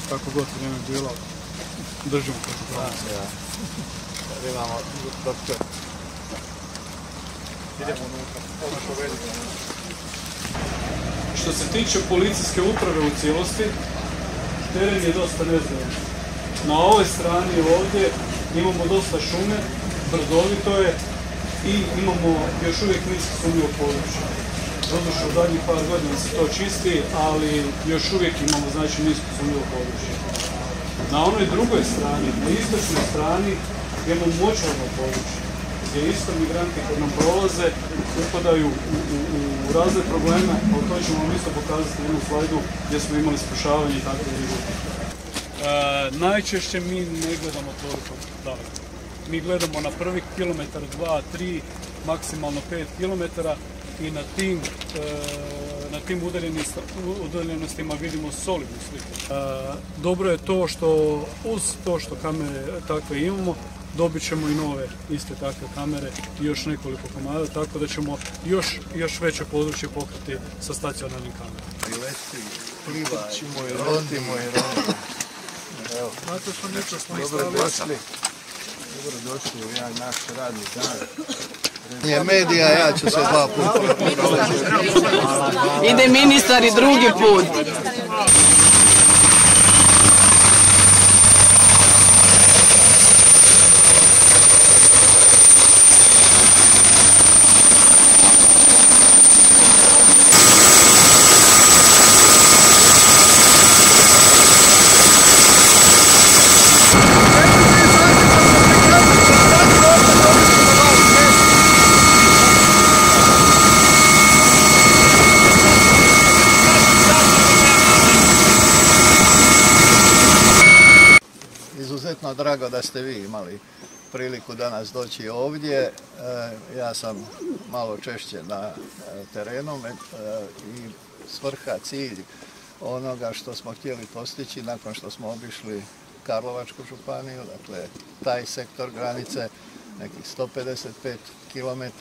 kako god vrijeme bilo, držimo koncentraciju. Imamo doktor. Idemo unutra, ono povedite. Što se tiče policijske uprave u cijelosti, teren je dosta nezgodan. Na ovoj strani ovdje imamo dosta šume, brdovito je i imamo još uvijek nisko sumnjivo područje. Doduše u zadnjih par godina se to čisti, ali još uvijek imamo znači nisko sumnjivo područje. Na onoj drugoj strani, na istočnoj strani, imamo močvarno područje, gdje isto migranti koji nam prolaze upadaju u razne probleme, ali to ćemo vam isto pokazati na jednom slajdu gdje smo imali spašavanje i tako da. Najčešće mi ne gledamo toliko daleko. Mi gledamo na prvih kilometar, 2, 3, maksimalno 5 kilometara i na tim udaljenostima vidimo solidnu sliku. Dobro je to što uz to što kamere takve imamo, dobit ćemo i nove iste takve kamere i još nekoliko komada, tako da ćemo još veće područje pokriti sa stacionarnim kamerama. Prileti, plivaćemo i rodimo i rodimo. Evo, dobro došli u jedan naš radni dan. Nije medija, ja ću se 2 puta. Ide ministar i drugi put. Izuzetno drago da ste vi imali priliku danas doći ovdje. Ja sam malo češće na terenu i svrha, cilj onoga što smo htjeli postići nakon što smo obišli Karlovačku županiju, dakle taj sektor granice, nekih 155 km.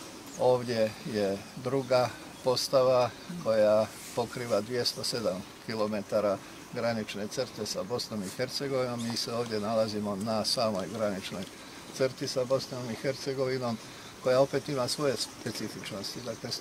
Ovdje je druga postava koja pokriva 207 km granične crte sa Bosnom i Hercegovinom. Mi se ovdje nalazimo na samoj graničnoj crti sa Bosnom i Hercegovinom, koja opet ima svoje specifičnosti. Dakle,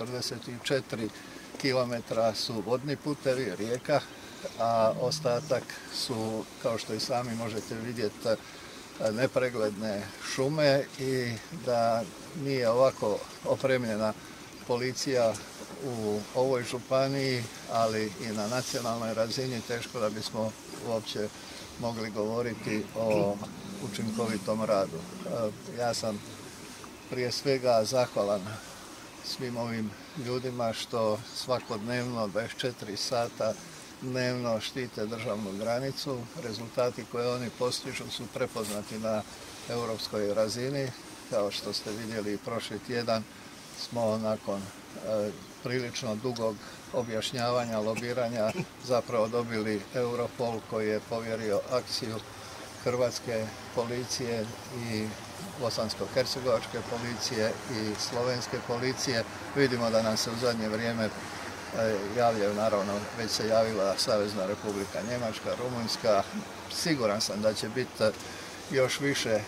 144 km su vodni putevi, rijeka, a ostatak su, kao što i sami možete vidjeti, nepregledne šume i da nije ovako opremljena policija u ovoj županiji, ali i na nacionalnoj razini, teško da bismo uopće mogli govoriti o učinkovitom radu. Ja sam prije svega zahvalan svim ovim ljudima što svakodnevno 24 sata dnevno štite državnu granicu. Rezultati koje oni postižu su prepoznati na europskoj razini. Kao što ste vidjeli i prošli tjedan smo nakon prilično dugog objašnjavanja, lobiranja zapravo dobili Europol koji je povjerio akciju Hrvatske policije i Bosansko-hercegovačke policije i Slovenske policije. Vidimo da nam se u zadnje vrijeme javljaju, naravno već se javila Savezna Republika Njemačka, Rumunjska. Siguran sam da će biti još više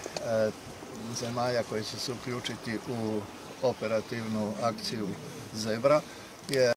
zemalja koji će se uključiti u operativnu akciju Zebra.